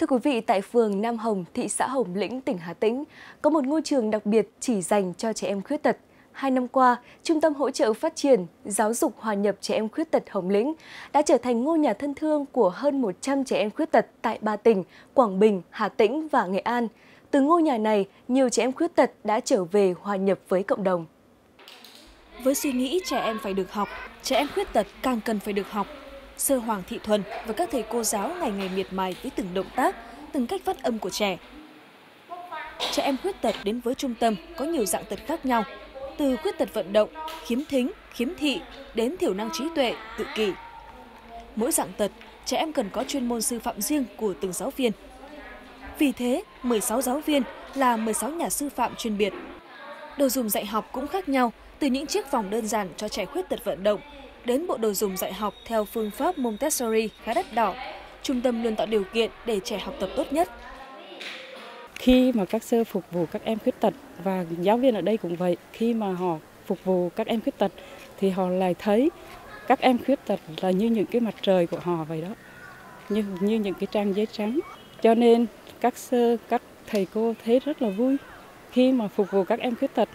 Thưa quý vị, tại phường Nam Hồng, thị xã Hồng Lĩnh, tỉnh Hà Tĩnh, có một ngôi trường đặc biệt chỉ dành cho trẻ em khuyết tật. 2 năm qua, Trung tâm Hỗ trợ Phát triển, Giáo dục Hòa nhập Trẻ em khuyết tật Hồng Lĩnh đã trở thành ngôi nhà thân thương của hơn 100 trẻ em khuyết tật tại 3 tỉnh Quảng Bình, Hà Tĩnh và Nghệ An. Từ ngôi nhà này, nhiều trẻ em khuyết tật đã trở về hòa nhập với cộng đồng. Với suy nghĩ trẻ em phải được học, trẻ em khuyết tật càng cần phải được học. Sơ Hoàng Thị Thuần và các thầy cô giáo ngày ngày miệt mài với từng động tác, từng cách phát âm của trẻ. Trẻ em khuyết tật đến với trung tâm có nhiều dạng tật khác nhau, từ khuyết tật vận động, khiếm thính, khiếm thị đến thiểu năng trí tuệ, tự kỷ. Mỗi dạng tật, trẻ em cần có chuyên môn sư phạm riêng của từng giáo viên. Vì thế, 16 giáo viên là 16 nhà sư phạm chuyên biệt. Đồ dùng dạy học cũng khác nhau, từ những chiếc vòng đơn giản cho trẻ khuyết tật vận động đến bộ đồ dùng dạy học theo phương pháp Montessori khá đắt đỏ. Trung tâm luôn tạo điều kiện để trẻ học tập tốt nhất. Khi mà các sơ phục vụ các em khuyết tật và giáo viên ở đây cũng vậy, khi mà họ phục vụ các em khuyết tật thì họ lại thấy các em khuyết tật là như những cái mặt trời của họ vậy đó, như những cái trang giấy trắng. Cho nên các thầy cô thấy rất là vui khi mà phục vụ các em khuyết tật.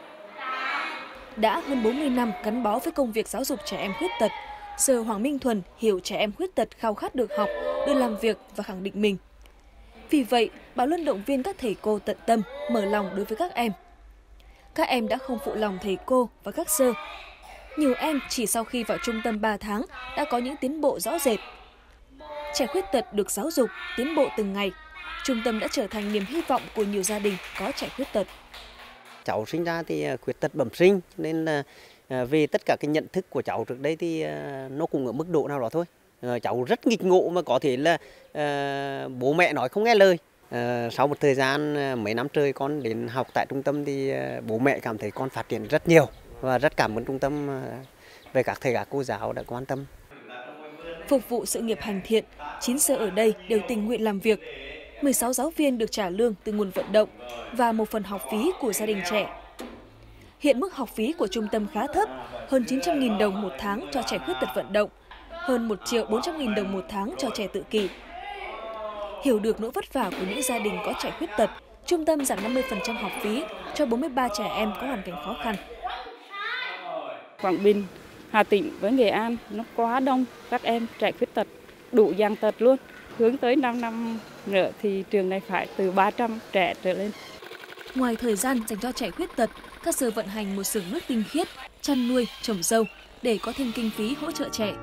Đã hơn 40 năm gắn bó với công việc giáo dục trẻ em khuyết tật, Sơ Hoàng Minh Thuần hiểu trẻ em khuyết tật khao khát được học, được làm việc và khẳng định mình. Vì vậy, bà luôn động viên các thầy cô tận tâm, mở lòng đối với các em. Các em đã không phụ lòng thầy cô và các sơ. Nhiều em chỉ sau khi vào trung tâm 3 tháng đã có những tiến bộ rõ rệt. Trẻ khuyết tật được giáo dục, tiến bộ từng ngày. Trung tâm đã trở thành niềm hy vọng của nhiều gia đình có trẻ khuyết tật. Cháu sinh ra thì khuyết tật bẩm sinh, nên là về tất cả cái nhận thức của cháu trước đây thì nó cũng ở mức độ nào đó thôi. Cháu rất nghịch ngộ mà có thể là bố mẹ nói không nghe lời. Sau một thời gian mấy năm trời con đến học tại trung tâm thì bố mẹ cảm thấy con phát triển rất nhiều và rất cảm ơn trung tâm về các thầy các cô giáo đã quan tâm. Phục vụ sự nghiệp hành thiện, 9 sơ ở đây đều tình nguyện làm việc. 16 giáo viên được trả lương từ nguồn vận động và một phần học phí của gia đình trẻ. Hiện mức học phí của trung tâm khá thấp, hơn 900.000 đồng một tháng cho trẻ khuyết tật vận động, hơn 1.400.000 đồng một tháng cho trẻ tự kỷ. Hiểu được nỗi vất vả của những gia đình có trẻ khuyết tật, trung tâm giảm 50% học phí cho 43 trẻ em có hoàn cảnh khó khăn. Quảng Bình, Hà Tĩnh với Nghệ An nó quá đông các em trẻ khuyết tật, đủ dạng tật luôn. Hướng tới 5 năm nữa thì trường này phải từ 300 trẻ trở lên. Ngoài thời gian dành cho trẻ khuyết tật, các sơ vận hành một xưởng nước tinh khiết, chăn nuôi, trồng dâu để có thêm kinh phí hỗ trợ trẻ.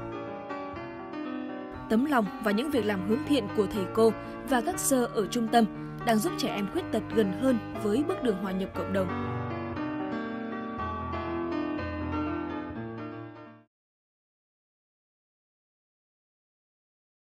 Tấm lòng và những việc làm hướng thiện của thầy cô và các sơ ở trung tâm đang giúp trẻ em khuyết tật gần hơn với bước đường hòa nhập cộng đồng.